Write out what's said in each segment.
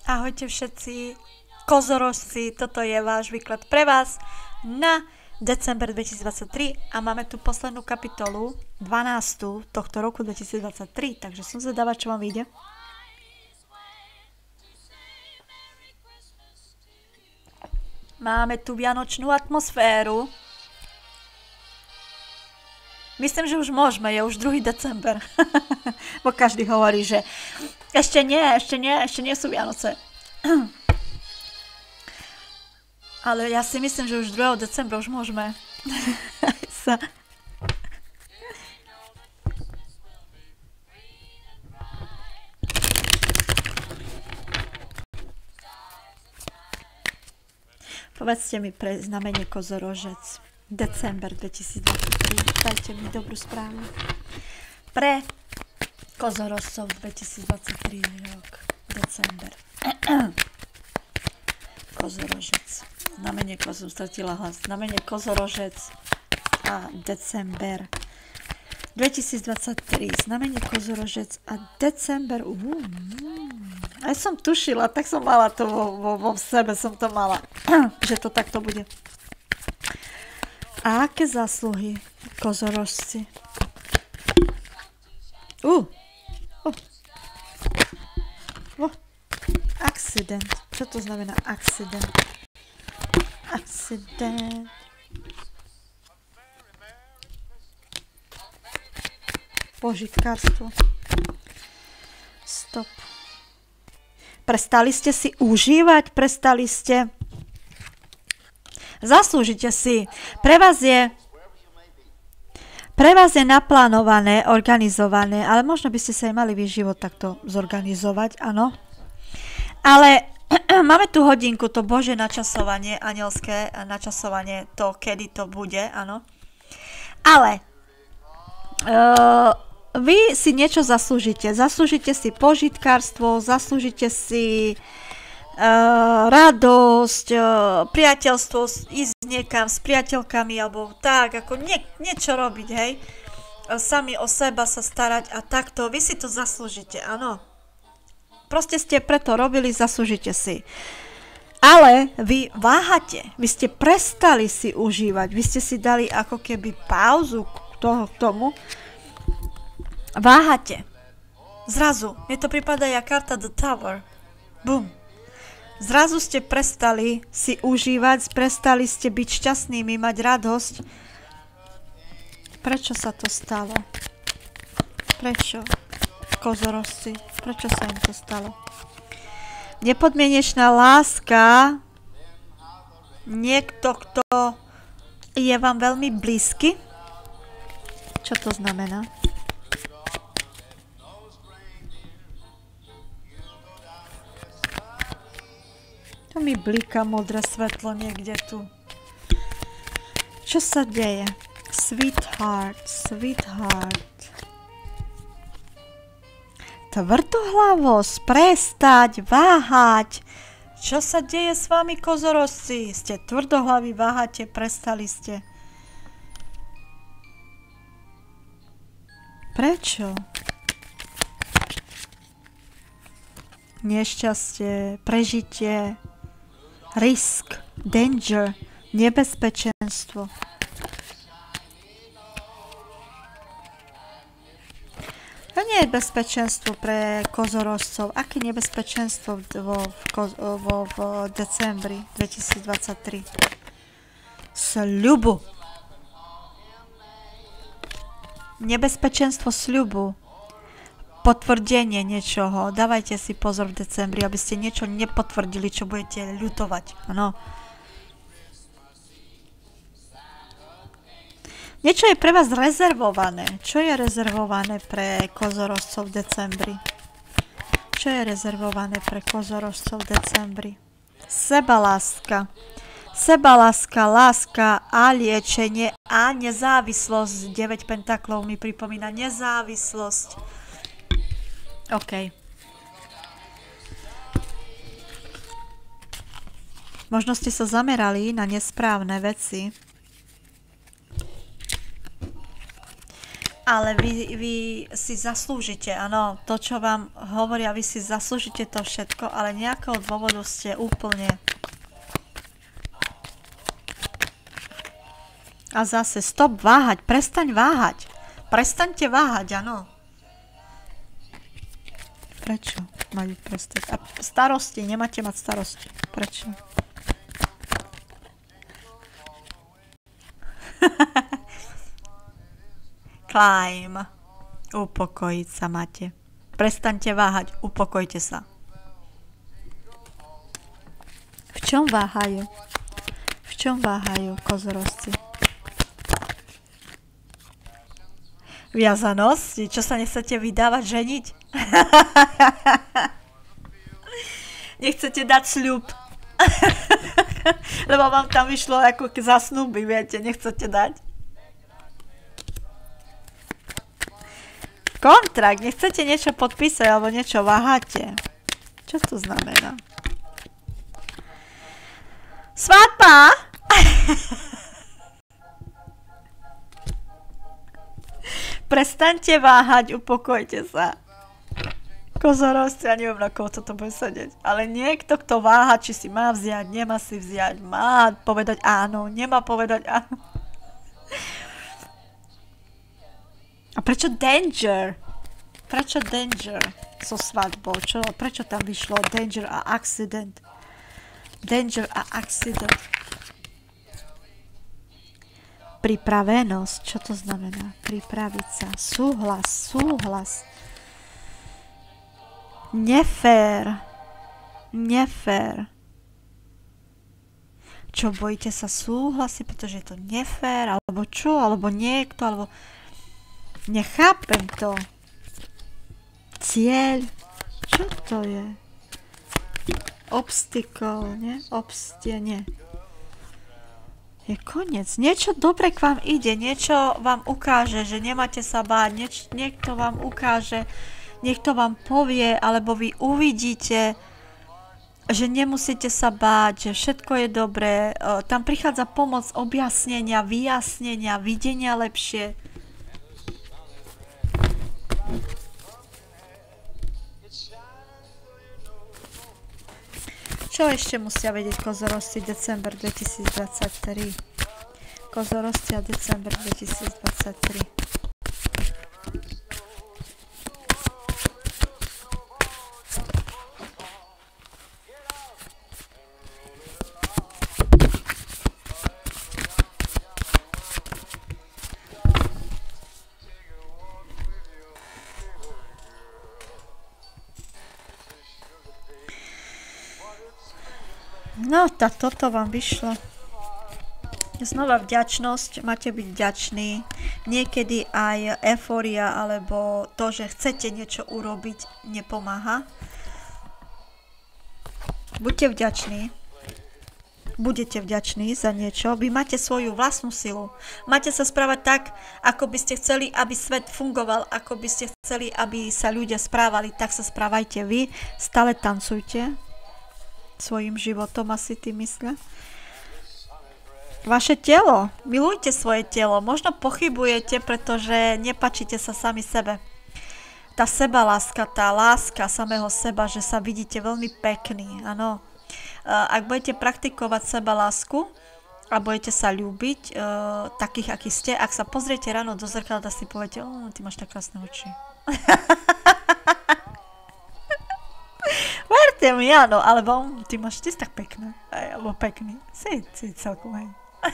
Ahojte všetci, kozorožci, toto je váš výklad pre vás na december 2023 a máme tu poslednú kapitolu, 12. tohto roku 2023, takže som zvedavá, čo vám vyjde. Máme tu vianočnú atmosféru. Myslím, že už môžeme, je už 2. december. Bo každý hovorí, že ešte nie sú Vianoce. Ale ja si myslím, že už 2. decembra už môžeme. Povedzte mi pre znamenie kozorožec. December 2023. Dajte mi dobrú správu. Pre kozorožcov 2023 rok. December. Kozorožec. Znamenie kozorožec. Stratila hlas. Znamenie kozorožec a december 2023. Znamenie kozorožec a december. Aj som tušila, tak som mala to vo sebe, som to mala, že to takto bude. A aké zásluhy, kozorožci? Accident. Čo to znamená accident? Accident. Požitkárstvo. Stop. Prestali ste si užívať? Prestali ste... Zaslúžite si. Pre vás je naplánované, organizované, ale možno by ste sa aj mali život takto zorganizovať, áno. Ale máme tu hodinku, to Božie načasovanie, anielské načasovanie, to, kedy to bude, áno. Ale vy si niečo zaslúžite. Zaslúžite si požitkárstvo, zaslúžite si radosť, priateľstvo, ísť niekam s priateľkami alebo tak, ako niečo robiť, hej. Sami o seba sa starať a takto, vy si to zaslúžite, áno. Proste ste preto robili, zaslúžite si. Ale vy váhate, vy ste prestali si užívať, vy ste si dali ako keby pauzu k tomu. Váhate. Zrazu, mne to prípada jak karta The Tower. Bum. Zrazu ste prestali si užívať, prestali ste byť šťastnými, mať radosť. Prečo sa to stalo? Prečo? Kozorožci, prečo sa im to stalo? Nepodmienečná láska, niekto, kto je vám veľmi blízky. Čo to znamená? To mi blíka modré svetlo niekde tu. Čo sa deje? Sweetheart. Tvrdohlavosť, prestať, váhať. Čo sa deje s vami, kozorožci? Ste tvrdohlaví, váhate, prestali ste. Prečo? Nešťastie, prežitie, risk, danger, nebezpečenstvo. To nie je bezpečenstvo pre kozorožcov. Aké nebezpečenstvo v decembri 2023? Sľubu. Nebezpečenstvo sľubu. Potvrdenie niečoho. Dávajte si pozor v decembri, aby ste niečo nepotvrdili, čo budete ľutovať. Áno. Niečo je pre vás rezervované. Čo je rezervované pre kozorožcov v decembri? Čo je rezervované pre kozorožcov v decembri? Sebaláska. Sebaláska, láska a liečenie a nezávislosť. 9 pentaklov mi pripomína nezávislosť. OK. Možno ste sa zamerali na nesprávne veci. A ale vy si zaslúžite, áno, to, čo vám hovoria, vy si zaslúžite to všetko, ale nejakého dôvodu ste úplne... A zase, stop váhať, prestaň váhať. Prestaňte váhať, áno. Prečo majú prestať? A starosti, nemáte mať starosti. Prečo? Climb. Upokojiť sa máte. Prestaňte váhať, upokojte sa. V čom váhajú? V čom váhajú kozorozci? Viazanosti? Čo sa nechcete vydávať, ženiť? Nechcete dať sľub. Lebo vám tam vyšlo ako za snuby, viete, nechcete dať. Kontrakt, nechcete niečo podpísať alebo niečo váhate. Čo to znamená? Svadba! Prestaňte váhať, upokojte sa. Kozorozci, ja neviem, na koho toto bude sedieť. Ale niekto, kto váha, či si má vziať, nemá si vziať, má povedať áno, nemá povedať áno. A prečo danger? Prečo danger so svadbou? Prečo tam vyšlo danger a accident? Danger a accident. Pripravenosť. Čo to znamená? Pripraviť sa. Súhlas. Nefér. Čo, bojíte sa súhlasiť, pretože je to nefér? Alebo čo? Alebo niekto? Alebo... Nechápem to. Cieľ. Čo to je? Obstacle, nie? Nie. Je koniec. Niečo dobre k vám ide, niečo vám ukáže, že nemáte sa báť, niekto vám ukáže, niekto vám povie, alebo vy uvidíte, že nemusíte sa báť, že všetko je dobré. Tam prichádza pomoc objasnenia, vyjasnenia, videnia lepšie. Čo ešte musia vedieť kozorozci december 2023? Kozorozci a december 2023. No, tak toto vám vyšlo. Znova vďačnosť, máte byť vďační. Niekedy aj eufória, alebo to, že chcete niečo urobiť, nepomáha. Buďte vďační. Budete vďační za niečo. Vy máte svoju vlastnú silu. Máte sa správať tak, ako by ste chceli, aby svet fungoval, ako by ste chceli, aby sa ľudia správali, tak sa správajte vy. Stále tancujte svojim životom, asi tým myslia. Vaše telo. Milujte svoje telo. Možno pochybujete, pretože nepačíte sa sami sebe. Tá sebaláska, tá láska samého seba, že sa vidíte veľmi pekný. Áno. Ak budete praktikovať sebalásku a budete sa ľúbiť, takých, akí ste, ak sa pozriete ráno do zrkadla, tak si poviete, ty máš tak krásne oči. Verte mi, áno, alebo ty máš tiež tak pekné, alebo pekný. Si celkom, hej.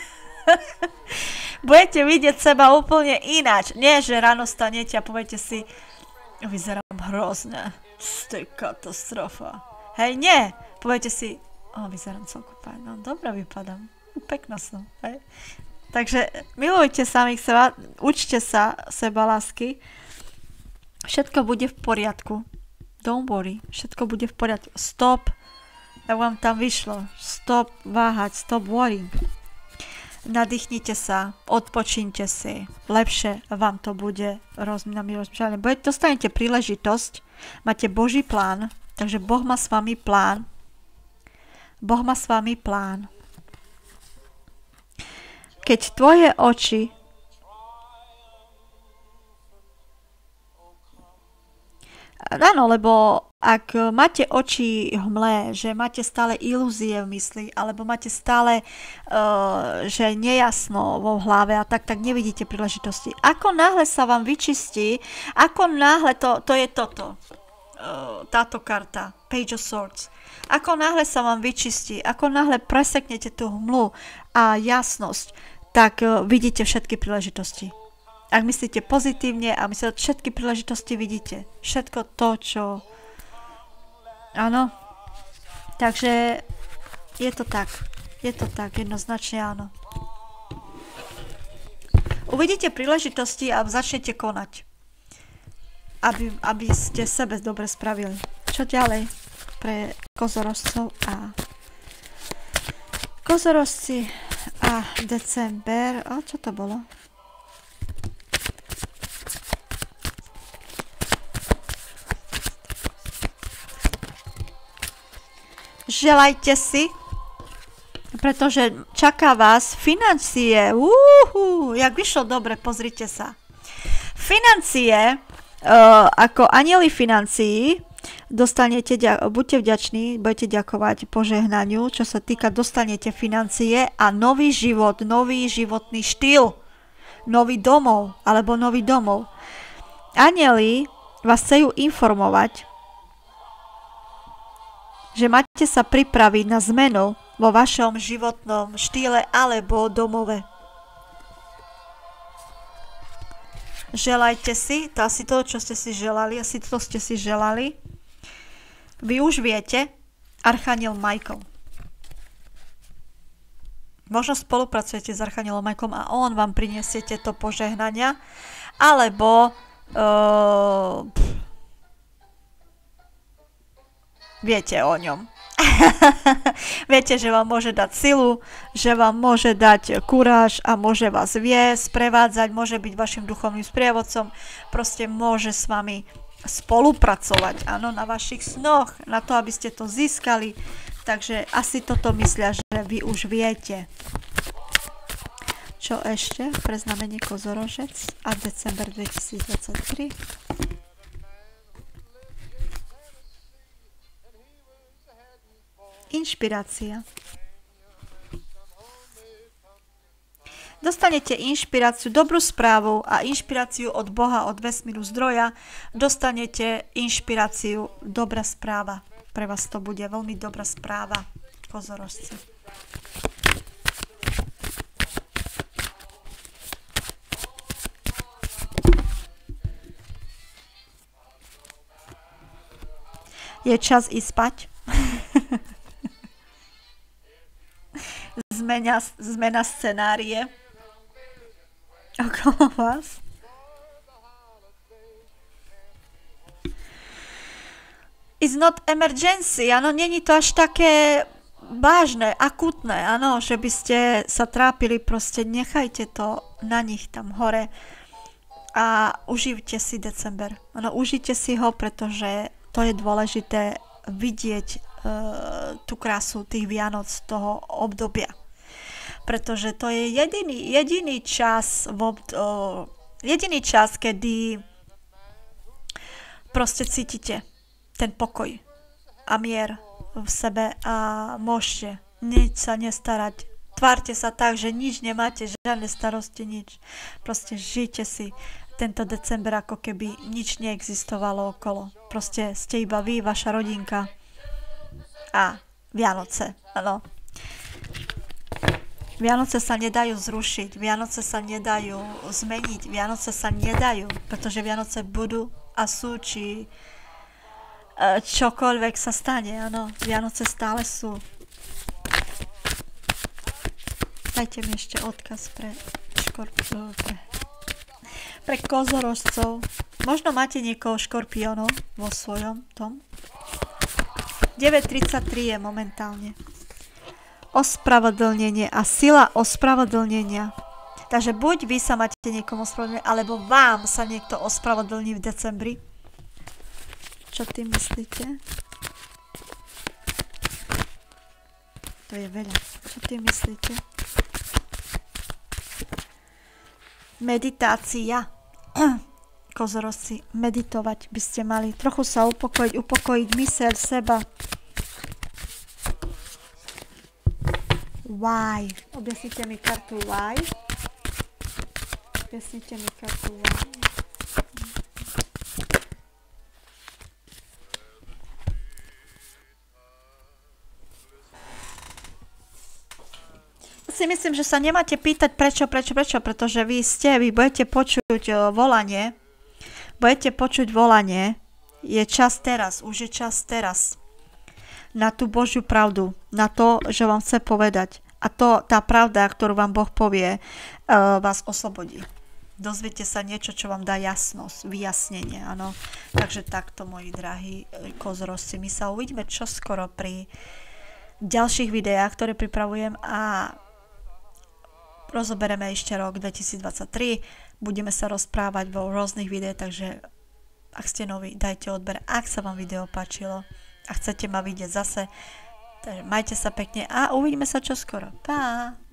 Budete vidieť seba úplne ináč. Nie, že ráno stanete a poviete si, vyzerám hrozne, to je katastrofa. Hej, nie, poviete si, vyzerám celkom fajn, no dobre vypadám, pekná som, hej. Takže milujte samých seba, učte sa sebalásky, všetko bude v poriadku. Don't worry, všetko bude v poriadku. Stop, jak vám tam vyšlo. Stop váhať, stop worrying. Nadýchnite sa, odpočínte si. Lepšie vám to bude rozmýšľať. Dostanete príležitosť, máte Boží plán, takže Boh má s vami plán. Boh má s vami plán. Keď tvoje oči Áno, lebo ak máte oči hmlé, že máte stále ilúzie v mysli, alebo máte stále, že nejasno vo hlave a tak nevidíte príležitosti. Ako náhle sa vám vyčistí, ako náhle to je toto, táto karta, Page of Swords. Ako náhle sa vám vyčistí, ako náhle preseknete tú hmlu a jasnosť, tak vidíte všetky príležitosti. Ak myslíte pozitívne a myslíte, všetky príležitosti vidíte. Všetko to, čo... Áno. Takže je to tak. Je to tak, jednoznačne áno. Uvidíte príležitosti a začnete konať. Aby ste sebe dobre spravili. Čo ďalej? Pre kozorozcov a... Kozorozci a december... A čo to bolo? Želajte si, pretože čaká vás financie. Jak vyšlo dobre, pozrite sa. Financie, ako anjeli financií, buďte vďační, budete ďakovať požehnaniu, čo sa týka, dostanete financie a nový život, nový životný štýl, nový domov, alebo nový domov. Anjeli vás chcú informovať, že máte sa pripraviť na zmenu vo vašom životnom štýle alebo domove. Želajte si, to asi to, čo ste si želali, asi to ste si želali. Vy už viete, Archaniel Michael. Možno spolupracujete s Archanielom Michaelom a on vám priniesie tieto požehnania, alebo viete o ňom. Viete, že vám môže dať silu, že vám môže dať kuráž a môže vás viesť, prevádzať, môže byť vašim duchovným sprievodcom, proste môže s vami spolupracovať, áno, na vašich snoch, na to, aby ste to získali. Takže asi toto myslia, že vy už viete. Čo ešte pre znamenie Kozorožec a december 2023? Inšpirácia. Dostanete inšpiráciu, dobrú správu a inšpiráciu od Boha, od vesmíru zdroja. Dostanete inšpiráciu, dobrá správa. Pre vás to bude veľmi dobrá správa, kozorožci. Je čas ísť spať. Zmena scenárie okolo vás. It's not emergency, áno, není to až také vážne, akútne, áno, že by ste sa trápili, proste nechajte to na nich tam hore a užijte si december. Áno, užite si ho, pretože to je dôležité vidieť tú krásu tých Vianoc, toho obdobia. Pretože to je jediný čas, kedy proste cítite ten pokoj a mier v sebe a môžete nič sa nestarať. Tvárte sa tak, že nič nemáte, žiadne starosti, nič. Proste žijte si tento december, ako keby nič neexistovalo okolo. Proste ste iba vy, vaša rodinka a Vianoce, áno. Vianoce sa nedajú zrušiť, Vianoce sa nedajú zmeniť, Vianoce sa nedajú, pretože Vianoce budú a sú, či čokoľvek sa stane, áno. Vianoce stále sú. Dajte mi ešte odkaz pre kozorožcov. Možno máte niekoho škorpiónov vo svojom tom. 9.33 je momentálne. Ospravedlnenie a sila ospravedlnenia. Takže buď vy sa máte niekomu ospravedlniť, alebo vám sa niekto ospravedlní v decembri. Čo tým myslíte? To je veľa. Čo tým myslíte? Meditácia. kozorosci, meditovať by ste mali. Trochu sa upokojiť myseľ, seba. Why? Objasnite mi kartu why. Objasnite mi kartu why. Si myslím, že sa nemáte pýtať prečo, pretože vy budete počuť volanie. Budete počuť volanie. Je čas teraz, už je čas teraz. Na tú Božiu pravdu, na to, že vám chce povedať. A tá pravda, ktorú vám Boh povie, vás oslobodí. Dozviete sa niečo, čo vám dá jasnosť, vyjasnenie, áno. Takže takto, moji drahí kozorosci, my sa uvidíme čoskoro pri ďalších videách, ktoré pripravujem a rozoberieme ešte rok 2023. Budeme sa rozprávať vo rôznych videách, takže ak ste noví, dajte odber, ak sa vám video páčilo a chcete ma vidieť zase. Takže majte sa pekne a uvidíme sa čoskoro. Pa!